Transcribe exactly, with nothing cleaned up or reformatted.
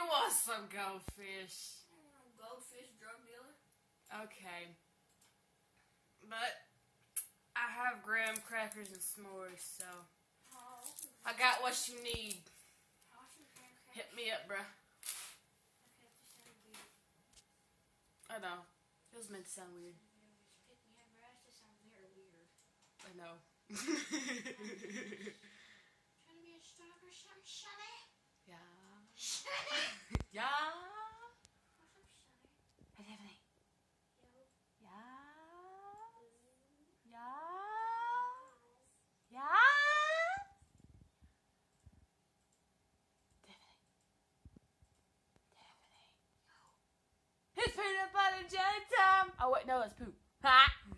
want some goldfish? Goldfish drug dealer? Okay. But I have graham crackers and s'mores, so I got what you need. Hit me up, bruh. I know. It was meant to sound weird. I know. Trying to be a stalker or something, Shelley? Yeah. Shelley? Yeah. What's up, Shelley? Hey, Tiffany. Yo. Yeah. Yeah. Yeah. Tiffany. Tiffany. It's peanut butter and jelly time. Oh, wait, no, it's poop. Ha!